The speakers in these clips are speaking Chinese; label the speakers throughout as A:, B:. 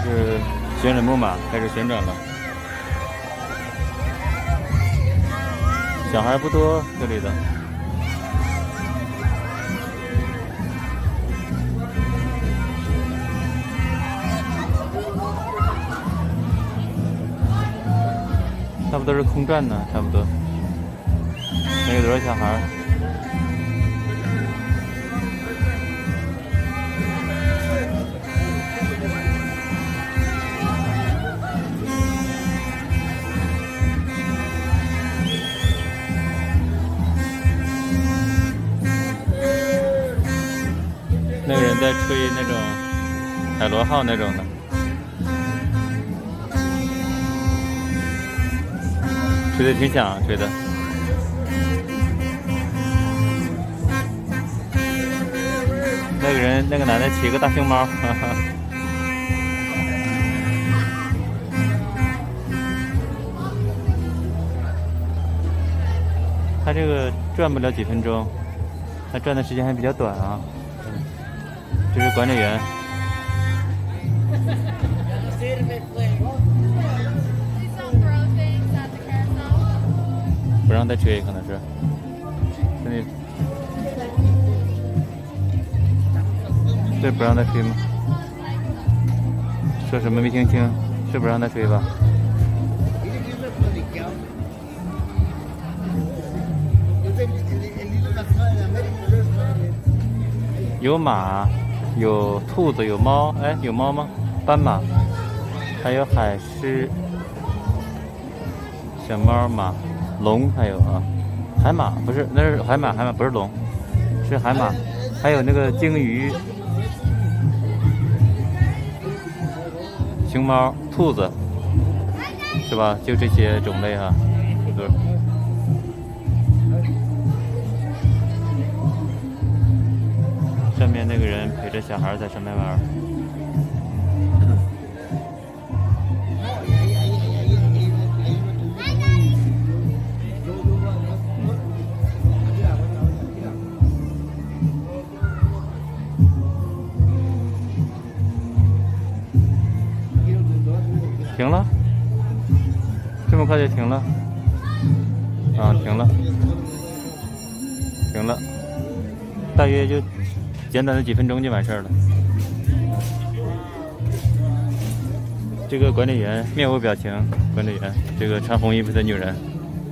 A: 是旋转木马开始旋转了，小孩不多，这里的。差不多是空转呢，差不多。没有多少小孩。那个人在吹那种海螺号那种的。吹得挺响，吹的。那个男的骑个大熊猫，哈哈。他这个转不了几分钟，他转的时间还比较短啊。这是管理员。不让再吹，可能是。对，不让再吹吗？说什么没听清？是不让再吹吧？有马，有兔子，有猫。哎，有猫吗？斑马，还有海狮、小猫、马。龙还有啊，海马不是，那是海马，海马不是龙，是海马，还有那个鲸鱼、熊猫、兔子，是吧？就这些种类啊，对。上面那个人陪着小孩在上面玩。停了，这么快就停了？啊，停了，停了，大约就简短的几分钟就完事儿了。这个管理员面无表情，管理员，这个穿红衣服的女人。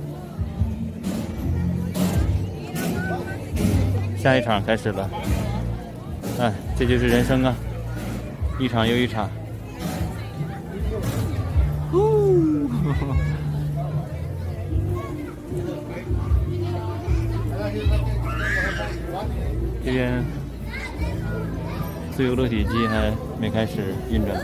A: 下一场开始了，哎，这就是人生啊，一场又一场。这边自由落体机还没开始运转。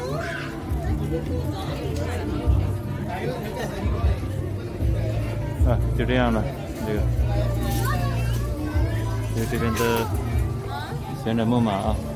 A: 啊，就这样了，这个边的旋转木马啊。